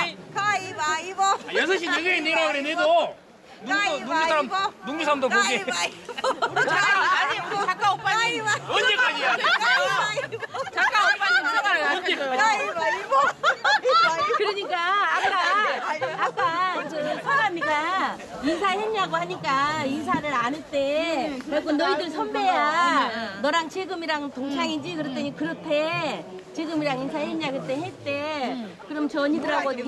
가위바위보. 6시 여기에 내라 그래 내도. 농구 사람도 보게. 아니 우리 작가 오빠님 언제까지야? 작가 오빠님 생각을 가위바위보. 그러니까 아까 저 서람이가 인사했냐고 하니까 인사를 안 했대. 그래갖고 너희들 선배야. 너랑 재금이랑 동창이지? 그랬더니 그렇대. 재금이랑 인사했냐 그때 했대. 그럼 저 언니들하고